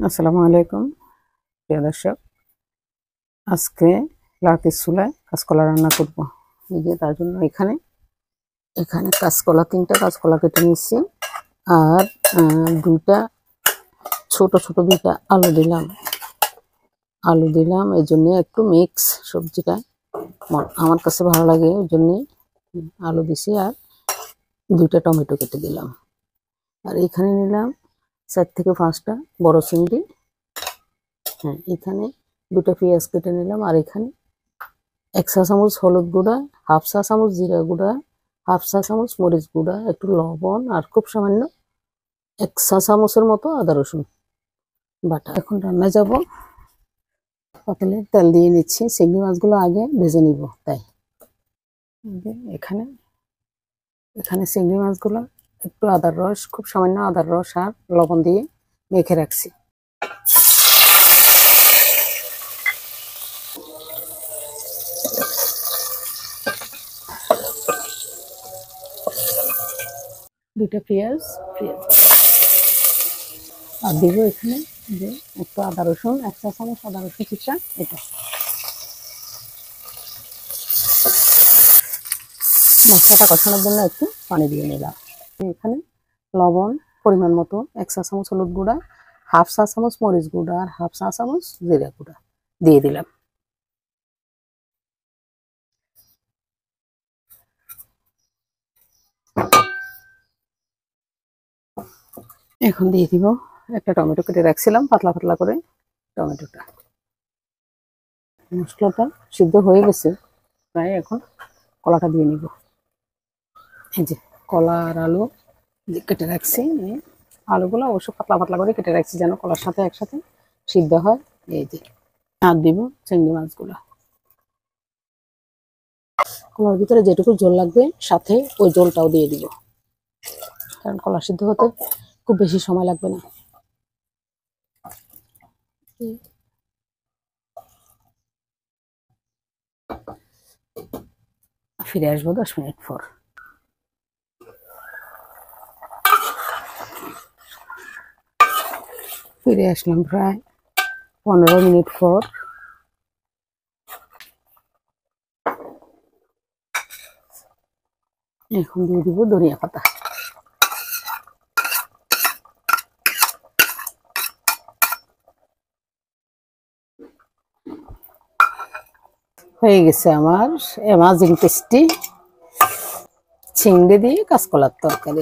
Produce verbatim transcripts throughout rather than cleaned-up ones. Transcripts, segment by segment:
আসসালামু আলাইকুম প্রিয় দর্শক, আজকে লাকড়ির চুলায় কাঁচকলা রান্না করব। এই যে তার জন্য এখানে এখানে কাঁচকলা তিনটা কাঁচকলা কেটে নিচ্ছি, আর দুইটা ছোট ছোট দুইটা আলু দিলাম আলু দিলাম এই জন্য একটু মিক্স সবজিটা আমার কাছে ভালো লাগে, ওই জন্যে আলু দিছি। আর দুইটা টমেটো কেটে দিলাম। আর এখানে নিলাম চার থেকে পাঁচটা বড় চিংড়ি। হ্যাঁ, এখানে দুটো পেঁয়াজ কেটে নিলাম। আর এখানে এক চা চামচ হলুদ গুঁড়া, হাফ চা চামচ জিরা গুঁড়া, হাফ চা চামচ মরিচ গুঁড়া, একটু লবণ, আর খুব সামান্য এক চা চামচের মতো আদা রসুন বাটা। এখন রান্না যাব। পাতিলে তেল দিয়ে নিচ্ছি, চিংড়ি মাছগুলো আগে ভেজে নিব। তাই এখানে এখানে চিংড়ি মাছগুলো একটু আদার রস, খুব সামান্য আদার রস আর লবণ দিয়ে মেখে রাখছি। দুইটা পেঁয়াজ পেঁয়াজ আর দিব এখানে যে একটু আদা রসুন, এক চা চামচ আদা রসুন চিটা। এটা মশলাটা কষানোর জন্য একটু পানি দিয়ে নিলাম। এখানে লবণ পরিমাণ মতো, এক চা চামচ হলুদ গুঁড়া, হাফ চা চামচ মরিচ গুঁড়া আর হাফ চা চামচ জিরা গুঁড়া দিয়ে দিলাম। এখন দিয়ে দিব একটা টমেটো কেটে রাখছিলাম পাতলা পাতলা করে। টমেটোটা মশলাটা সিদ্ধ হয়ে গেছে প্রায়, এখন কলাটা দিয়ে নিব। এই যে কলা আর আলু কেটে রাখছি, আলুগুলো অবশ্য পাতলা পাতলা করে কেটে রাখছি যেন কলার সাথে একসাথে সিদ্ধ হয়। এই যে আর দিব চিংড়ি মাছগুলো। কলার ভিতরে যেটুকু জল লাগবে সাথে ওই জলটাও দিয়ে দিব, কারণ কলা সিদ্ধ হতে খুব বেশি সময় লাগবে না। ফিরে আসবো দশ মিনিট পর। ফিরে আসলাম প্রায় পনেরো মিনিট পর। এখন দিয়ে দিব ধনিয়া পাতা। হয়ে গেছে আমার অ্যামাজিং টেস্টি চিংড়ি দিয়ে কাঁচকলার তরকারি।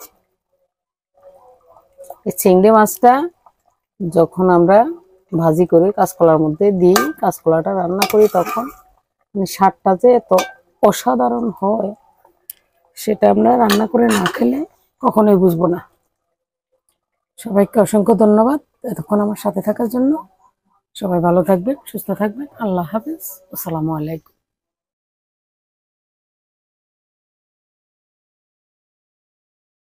এই চিংড়ি মাছটা যখন আমরা ভাজি করে কাঁচকলার মধ্যে দিই, কাঁচকলাটা রান্না করি, তখন মানে স্বাদটা যে এত অসাধারণ হয় সেটা আমরা রান্না করে না খেলে কখনোই বুঝবো না। সবাইকে অসংখ্য ধন্যবাদ এতক্ষণ আমার সাথে থাকার জন্য। সবাই ভালো থাকবেন, সুস্থ থাকবেন। আল্লাহ হাফেজ। আসসালামু আলাইকুম।